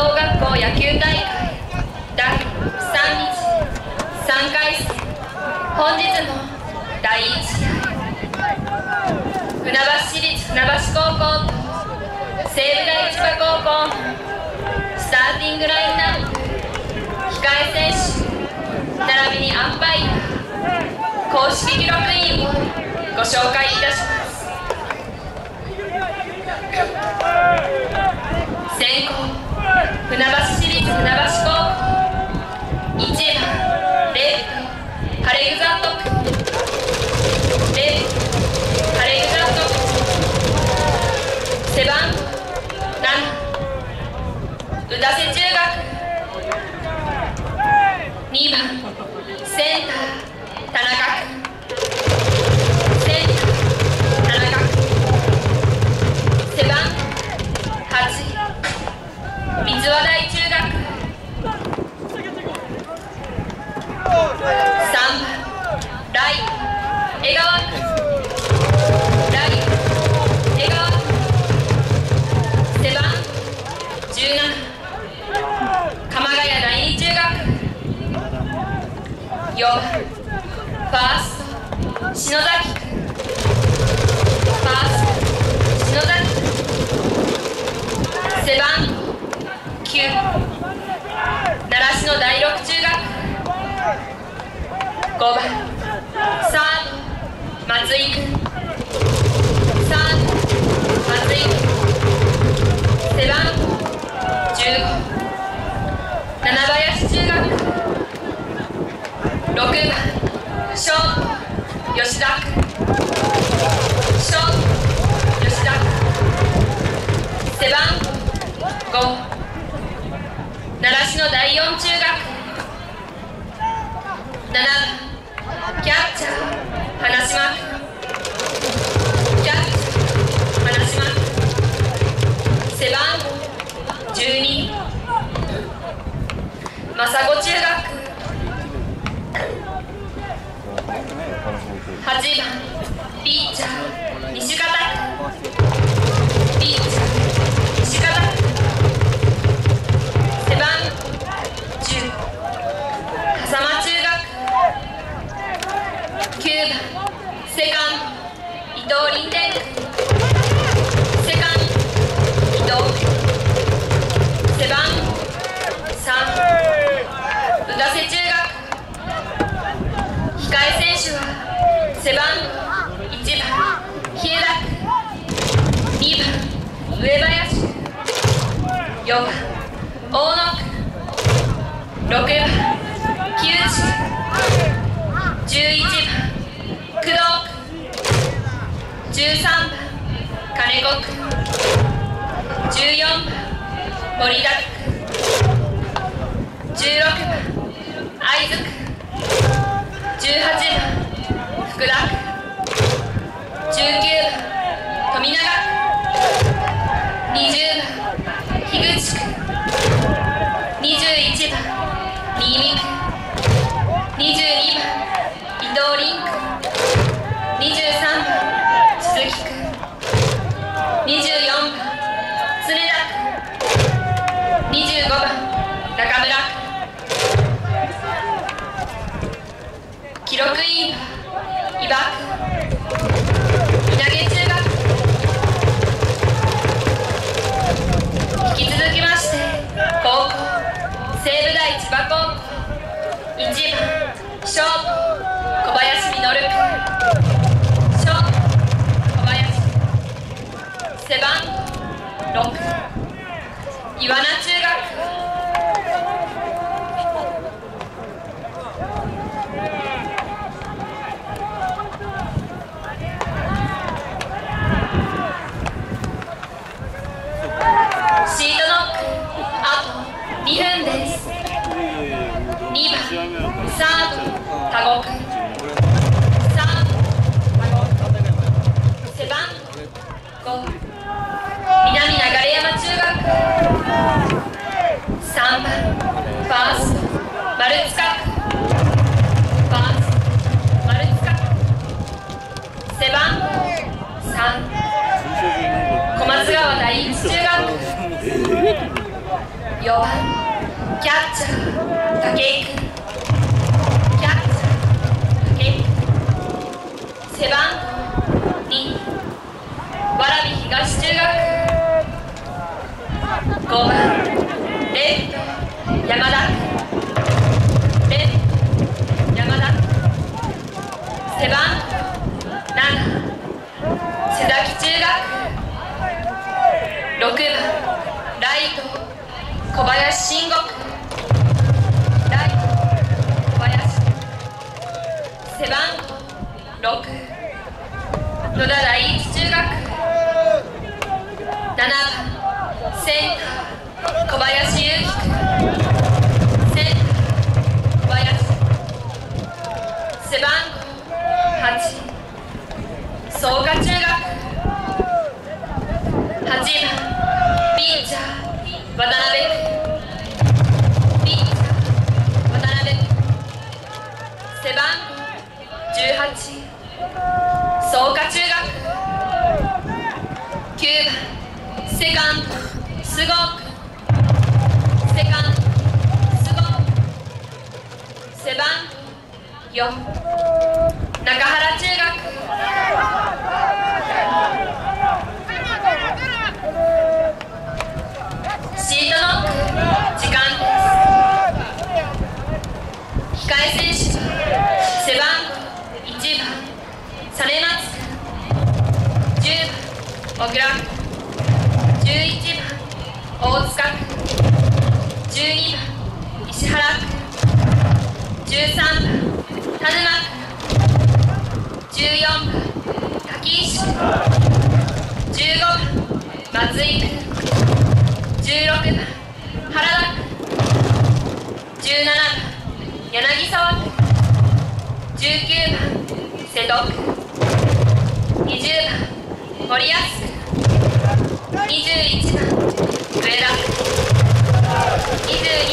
等学校野球大会第3日3回戦、本日の第1試合、船橋市立船橋高校と西武大千葉高校のスターティングラインナップ、控え選手並びにアンパイア、公式記録員をご紹介いたします。先攻、船橋市立船橋高校、1番レフト、ハレグザント君、レフト、ハレグザント君、背番号7、宇田瀬中学、2番センター、田中君、センター、田中君、背番号8、三和大中学、3番ライト、江川君、ライト、江川君、背番号17、鎌ヶ谷第二中学、4番ファースト篠崎君、ファースト篠崎君、背番号9、習志野第六中学、5番サード松井君、サード松井君、背番号15、七林中学、6番ショート吉田君、ショート吉田君、背番号5、習志野第四中学、7番キャッチャー花島君、キャッチャー花島君、背番号12、真砂中学、8番ピッチャー西方君、ピッチャー西方君、背番号10、笠間中学、9番セカンド伊藤凛天君、セカンド伊藤君、背番号3、宇田瀬中学、控え選手は背番号1番日枝君、2番上林君、4番大野君、6番木内君、11番工藤君、13番金子君、14番森田君、16番会津君、18番福田君、19番富永君、20番樋口君、21番新見君、22番伊藤凛君、23番鈴木君、24番常田君、25番中村君、記録員は伊庭君、稲毛中学、引き続きまして高校西武大千葉高校、1番ショート小林実君、ショート小林、背番号6、岩名中学、シートノックあと2分です。2番サード田子君、サード田子君、背番号5、南流山中学、3番ファースト丸塚君、ファースト丸塚君、背番号3、小松川第一中学、 4番キャッチャー武井君、キャッチャー武井君、背番号2蕨東中学、5番レフト山田君、レフト山田君、背番号7瀬崎中学、6番ライト小林慎吾君、ライト小林、背番号6野田第一中学、7番センター小林優輝君、センター小林、背番号8草加中学、8番ピッチャー渡辺君、ピッチャー渡辺君、背番号18草加中学、9番セカンド菅生君、セカンド菅生君、背番号4中原中学、シートノック時間です。控え選手は背番号1番実松君、10番小倉君、11番大塚君、12番石原君、13番田沼君、14番滝石君、15番松井君、16番原田君、17番柳沢君、19番瀬戸君、20番森保君、21番上田君、22